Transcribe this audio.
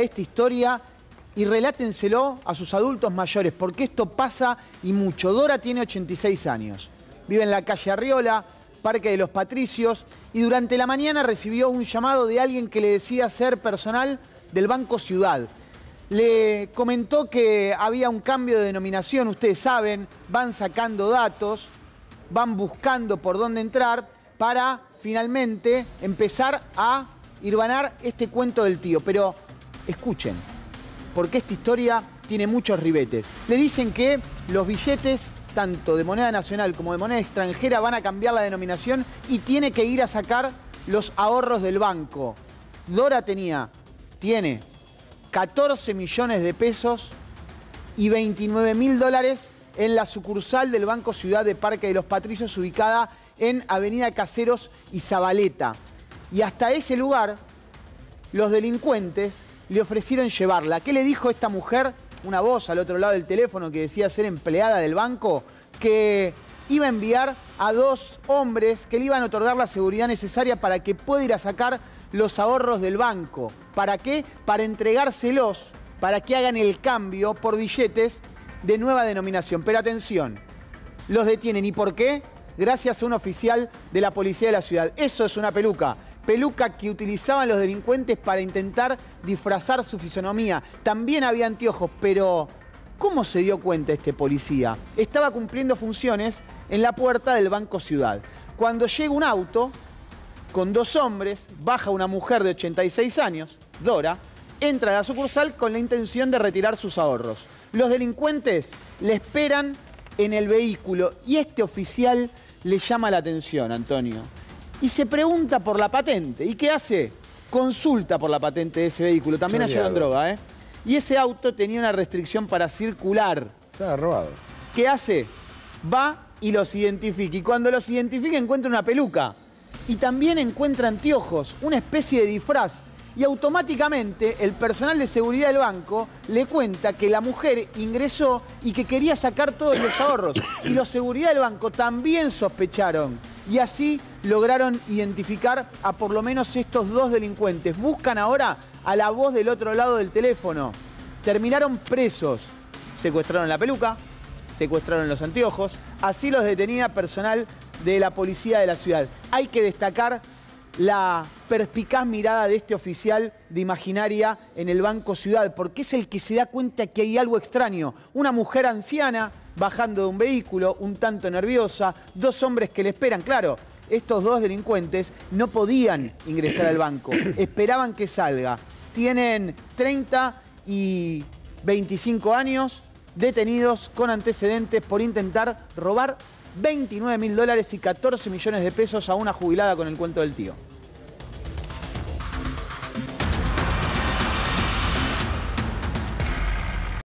esta historia y relátenselo a sus adultos mayores, porque esto pasa y mucho. Dora tiene 86 años, vive en la calle Arriola, Parque de los Patricios, y durante la mañana recibió un llamado de alguien que le decía ser personal del Banco Ciudad. Le comentó que había un cambio de denominación, ustedes saben, van sacando datos, van buscando por dónde entrar para finalmente empezar a hilvanar este cuento del tío. Pero escuchen, porque esta historia tiene muchos ribetes. Le dicen que los billetes, tanto de moneda nacional como de moneda extranjera, van a cambiar la denominación y tiene que ir a sacar los ahorros del banco. Dora tiene 14 millones de pesos y 29.000 dólares en la sucursal del Banco Ciudad de Parque de los Patricios, ubicada en Avenida Caseros y Zabaleta. Y hasta ese lugar, los delincuentes le ofrecieron llevarla. ¿Qué le dijo esta mujer? Una voz al otro lado del teléfono que decía ser empleada del banco, que iba a enviar a 2 hombres que le iban a otorgar la seguridad necesaria para que pueda ir a sacar los ahorros del banco. ¿Para qué? Para entregárselos, para que hagan el cambio por billetes de nueva denominación. Pero atención, los detienen. ¿Y por qué? Gracias a un oficial de la policía de la ciudad. Eso es una peluca. Peluca que utilizaban los delincuentes para intentar disfrazar su fisonomía. También había anteojos, pero ¿cómo se dio cuenta este policía? Estaba cumpliendo funciones en la puerta del Banco Ciudad. Cuando llega un auto con 2 hombres, baja una mujer de 86 años, Dora, entra a la sucursal con la intención de retirar sus ahorros. Los delincuentes le esperan en el vehículo y este oficial le llama la atención, Antonio, y se pregunta por la patente. ¿Y qué hace? Consulta por la patente de ese vehículo. También hallaron droga, ¿eh? Y ese auto tenía una restricción para circular. Estaba robado. ¿Qué hace? Va y los identifica. Y cuando los identifica encuentra una peluca. Y también encuentra anteojos, una especie de disfraz. Y automáticamente el personal de seguridad del banco le cuenta que la mujer ingresó y que quería sacar todos los ahorros. Y los seguridad del banco también sospecharon. Y así lograron identificar a por lo menos estos 2 delincuentes. Buscan ahora a la voz del otro lado del teléfono. Terminaron presos. Secuestraron la peluca, secuestraron los anteojos. Así los detenía personal de la policía de la ciudad. Hay que destacar la perspicaz mirada de este oficial de Imaginaria en el Banco Ciudad, porque es el que se da cuenta que hay algo extraño. Una mujer anciana bajando de un vehículo, un tanto nerviosa, 2 hombres que le esperan. Claro, estos 2 delincuentes no podían ingresar al banco, esperaban que salga. Tienen 30 y 25 años, detenidos con antecedentes por intentar robar 29.000 dólares y 14 millones de pesos a una jubilada con el cuento del tío.